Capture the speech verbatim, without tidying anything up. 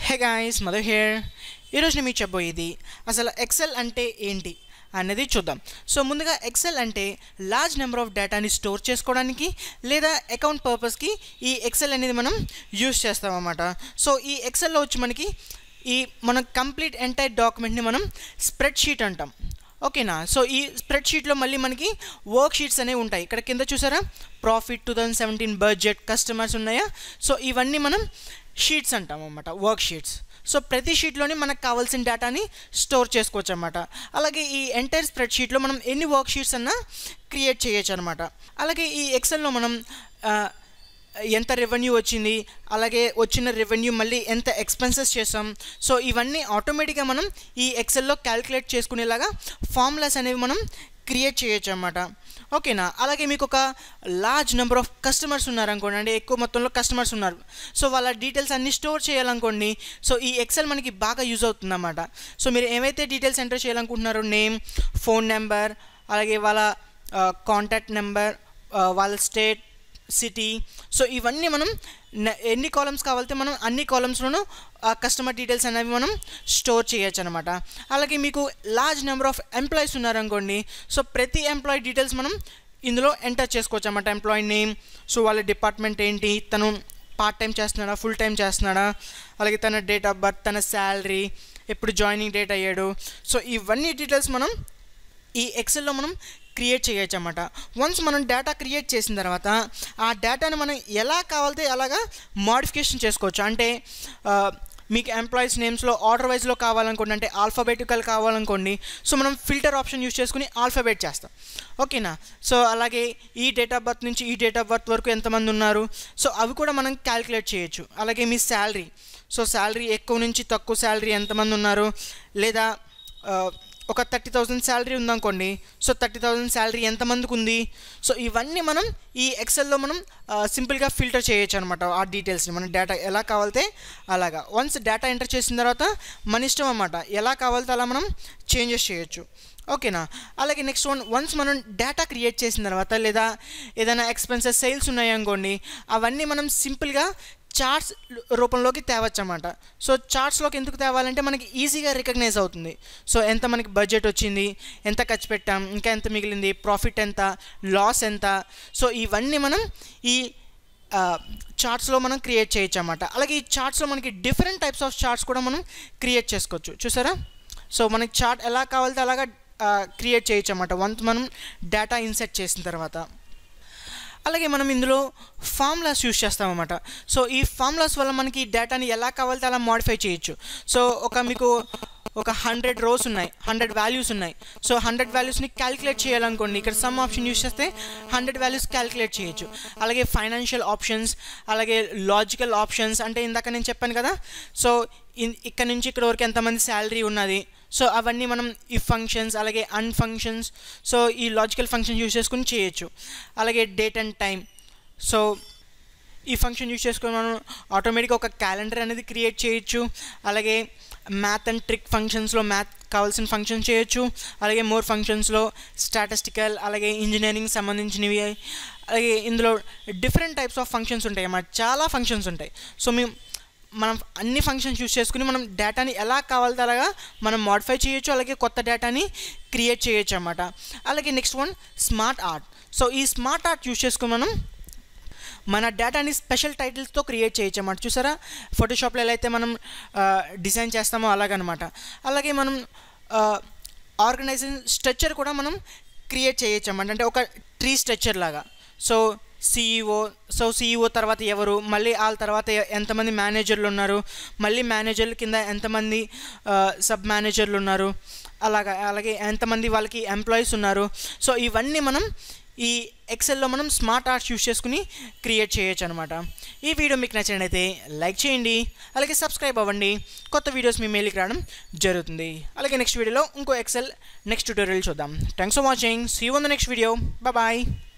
Hey guys, Madhu here. ఈరోజు నేను మీకు చెప్పబోయేది అసలు ఎక్సెల్ అంటే ఏంటి అనేది చూద్దాం. సో ముందుగా ఎక్సెల్ అంటే లార్జ్ నెంబర్ ఆఫ్ డేటాని స్టోర్ చేసుకోవడానికి లేదా అకౌంట్ పర్పస్కి ఈ ఎక్సెల్ అనేది మనం యూజ్ చేస్తాం అన్నమాట. సో ఈ ఎక్సెల్లో వచ్చి మనకి ఈ మనం కంప్లీట్ ఎంటైర్ డాక్యుమెంట్ని మనం స్ప్రెడ్ షీట్ అంటాం. ఓకేనా. సో ఈ స్ప్రెడ్ షీట్లో మళ్ళీ మనకి వర్క్ షీట్స్ అనేవి ఉంటాయి. ఇక్కడ కింద చూసారా, profit two thousand seventeen budget customers ఉన్నాయా. సో ఇవన్నీ మనం షీట్స్ అంటాం అన్నమాట, వర్క్ షీట్స్. సో ప్రతి షీట్లోని మనకు కావాల్సిన డేటాని స్టోర్ చేసుకోవచ్చు అన్నమాట. అలాగే ఈ ఎంటైర్ స్ప్రెడ్ షీట్లో మనం ఎన్ని వర్క్ షీట్స్ అన్నా క్రియేట్ చేయొచ్చు అనమాట. అలాగే ఈ ఎక్సెల్లో మనం ఎంత రెవెన్యూ వచ్చింది, అలాగే వచ్చిన రెవెన్యూ మళ్ళీ ఎంత ఎక్స్పెన్సెస్ చేసాం, సో ఇవన్నీ ఆటోమేటిక్గా మనం ఈ ఎక్సెల్లో క్యాలిక్యులేట్ చేసుకునేలాగా ఫార్ములాస్ అనేవి మనం క్రియేట్ చేయొచ్చు అన్నమాట. ఓకేనా. అలాగే మీకు ఒక లార్జ్ నెంబర్ ఆఫ్ కస్టమర్స్ ఉన్నారనుకోండి, అంటే ఎక్కువ మొత్తంలో కస్టమర్స్ ఉన్నారు. సో వాళ్ళ డీటెయిల్స్ అన్నీ స్టోర్ చేయాలనుకోండి, సో ఈ ఎక్సెల్ మనకి బాగా యూజ్ అవుతుంది అన్నమాట. సో మీరు ఏవైతే డీటెయిల్స్ ఎంటర్ చేయాలనుకుంటున్నారో, నేమ్, ఫోన్ నెంబర్, అలాగే వాళ్ళ కాంటాక్ట్ నెంబర్, వాళ్ళ స్టేట్, సిటీ, సో ఇవన్నీ మనం ఎన్ని కాలమ్స్ కావాలితే మనం అన్ని కాలమ్స్లోనూ కస్టమర్ డీటెయిల్స్ అనేవి మనం స్టోర్ చేయొచ్చు అనమాట. అలాగే మీకు లార్జ్ నెంబర్ ఆఫ్ ఎంప్లాయీస్ ఉన్నారనుకోండి, సో ప్రతి ఎంప్లాయీ డీటెయిల్స్ మనం ఇందులో ఎంటర్ చేసుకోవచ్చు అన్నమాట. ఎంప్లాయీ నేమ్, సో వాళ్ళ డిపార్ట్మెంట్ ఏంటి, తను పార్ట్ టైం చేస్తున్నాడా, ఫుల్ టైం చేస్తున్నాడా, అలాగే తన డేట్ ఆఫ్ బర్త్, తన శాలరీ, ఎప్పుడు జాయినింగ్ డేట్ అయ్యాడు, సో ఇవన్నీ డీటెయిల్స్ మనం ఈ ఎక్సెల్లో మనం క్రియేట్ చేయొచ్చు అన్నమాట. వన్స్ మనం డేటా క్రియేట్ చేసిన తర్వాత ఆ డేటాని మనం ఎలా కావాలితే అలాగా మోడిఫికేషన్ చేసుకోవచ్చు. అంటే మీకు ఎంప్లాయీస్ నేమ్స్లో ఆర్డర్ వైజ్లో కావాలనుకోండి, అంటే ఆల్ఫాబెటికల్ కావాలనుకోండి, సో మనం ఫిల్టర్ ఆప్షన్ యూజ్ చేసుకుని ఆల్ఫాబెట్ చేస్తాం. ఓకేనా. సో అలాగే ఈ డేట్ ఆఫ్ బర్త్ నుంచి ఈ డేట్ ఆఫ్ బర్త్ వరకు ఎంతమంది ఉన్నారు, సో అవి కూడా మనం క్యాలిక్యులేట్ చేయొచ్చు. అలాగే మీ శాలరీ, సో శాలరీ ఎక్కువ నుంచి తక్కువ శాలరీ ఎంతమంది ఉన్నారు, లేదా ఒక థర్టీ థౌజండ్ శాలరీ ఉందనుకోండి, సో థర్టీ థౌజండ్ శాలరీ ఎంతమందికి ఉంది, సో ఇవన్నీ మనం ఈ ఎక్సెల్లో మనం సింపుల్గా ఫిల్టర్ చేయొచ్చు అనమాట. ఆ డీటెయిల్స్ని మనం డేటా ఎలా కావాలితే అలాగా. వన్స్ డేటా ఎంటర్ చేసిన తర్వాత మన ఇష్టం అన్నమాట, ఎలా కావాలితే అలా మనం చేంజెస్ చేయొచ్చు. ఓకేనా. అలాగే నెక్స్ట్ వన్, వన్స్ మనం డేటా క్రియేట్ చేసిన తర్వాత లేదా ఏదైనా ఎక్స్పెన్సెస్ సేల్స్ ఉన్నాయనుకోండి, అవన్నీ మనం సింపుల్గా చార్ట్స్ రూపంలోకి తేవచ్చు అన్నమాట. సో చార్ట్స్లోకి ఎందుకు తేవాలంటే మనకి ఈజీగా రికగ్నైజ్ అవుతుంది. సో ఎంత మనకి బడ్జెట్ వచ్చింది, ఎంత ఖర్చు పెట్టాం, ఇంకా ఎంత మిగిలింది, ప్రాఫిట్ ఎంత, లాస్ ఎంత, సో ఇవన్నీ మనం ఈ చార్ట్స్లో మనం క్రియేట్ చేయొచ్చు అన్నమాట. అలాగే ఈ చార్ట్స్లో మనకి డిఫరెంట్ టైప్స్ ఆఫ్ చార్ట్స్ కూడా మనం క్రియేట్ చేసుకోవచ్చు. చూసారా. సో మనకి చార్ట్ ఎలా కావాలితే అలాగా క్రియేట్ చేయొచ్చు అన్నమాట వన్స్ మనం డేటా ఇన్సెర్ట్ చేసిన తర్వాత. అలాగే మనం ఇందులో ఫార్ములాస్ యూజ్ చేస్తామన్నమాట. సో ఈ ఫార్ములాస్ వల్ల మనకి డేటాని ఎలా కావాలితే అలా మోడిఫై చేయొచ్చు. సో ఒక మీకు ఒక హండ్రెడ్ రోస్ ఉన్నాయి, హండ్రెడ్ వాల్యూస్ ఉన్నాయి. సో హండ్రెడ్ వాల్యూస్ని క్యాలిక్యులేట్ చేయాలనుకోండి, ఇక్కడ సమ్ ఆప్షన్ యూజ్ చేస్తే హండ్రెడ్ వాల్యూస్ క్యాలిక్యులేట్ చేయొచ్చు. అలాగే ఫైనాన్షియల్ ఆప్షన్స్, అలాగే లాజికల్ ఆప్షన్స్, అంటే ఇందాక నేను చెప్పాను కదా, సో ఇక్కడ నుంచి ఇక్కడ వరకు ఎంతమంది శాలరీ ఉన్నది, సో అవన్నీ మనం ఈ ఫంక్షన్స్, అలాగే అన్ ఫంక్షన్స్, సో ఈ లాజికల్ ఫంక్షన్స్ యూజ్ చేసుకుని చేయొచ్చు. అలాగే డేట్ అండ్ టైం, సో ఈ ఫంక్షన్ యూజ్ చేసుకొని మనం ఆటోమేటిక్గా ఒక క్యాలెండర్ అనేది క్రియేట్ చేయొచ్చు. అలాగే మ్యాథ్ అండ్ ట్రిక్ ఫంక్షన్స్లో మ్యాథ్ కావాల్సిన ఫంక్షన్ చేయొచ్చు. అలాగే మోర్ ఫంక్షన్స్లో స్టాటిస్టికల్, అలాగే ఇంజనీరింగ్ సంబంధించినవి, అలాగే ఇందులో డిఫరెంట్ టైప్స్ ఆఫ్ ఫంక్షన్స్ ఉంటాయి అన్నమాట. చాలా ఫంక్షన్స్ ఉంటాయి. సో మేము మనం అన్ని ఫంక్షన్స్ యూజ్ చేసుకుని మనం డేటాని ఎలా కావాలితే అలాగా మనం మోడిఫై చేయొచ్చు, అలాగే కొత్త డేటాని క్రియేట్ చేయొచ్చు అన్నమాట. అలాగే next one, smart art. So ఈ స్మార్ట్ ఆర్ట్ యూజ్ చేసుకుని మనం మన డేటాని స్పెషల్ టైటిల్స్తో క్రియేట్ చేయొచ్చు అన్నమాట. చూసారా, ఫోటోషాప్లో ఎలా అయితే మనం డిజైన్ చేస్తామో అలాగనమాట. అలాగే మనం ఆర్గనైజేషన్ స్ట్రక్చర్ కూడా మనం క్రియేట్ చేయొచ్చు అన్నమాట, అంటే ఒక ట్రీ స్ట్రక్చర్ లాగా. సో సిఈఓ, సో సిఈఓ తర్వాత ఎవరు, మళ్ళీ వాళ్ళ తర్వాత ఎంతమంది మేనేజర్లు ఉన్నారు, మళ్ళీ మేనేజర్ల కింద ఎంతమంది సబ్ మేనేజర్లు ఉన్నారు, అలాగా అలాగే ఎంతమంది వాళ్ళకి ఎంప్లాయీస్ ఉన్నారు. సో ఇవన్నీ మనం ఈ ఎక్సెల్లో మనం స్మార్ట్ ఆర్ట్స్ యూజ్ చేసుకుని క్రియేట్ చేయొచ్చు అనమాట. ఈ వీడియో మీకు నచ్చినట్లయితే లైక్ చేయండి, అలాగే సబ్స్క్రైబ్ అవ్వండి. కొత్త వీడియోస్ మీ మెయిల్కి రావడం జరుగుతుంది. అలాగే నెక్స్ట్ వీడియోలో ఇంకో ఎక్సెల్ నెక్స్ట్ ట్యూటోరియల్ చూద్దాం. Thanks for watching. See you on the next video. Bye bye.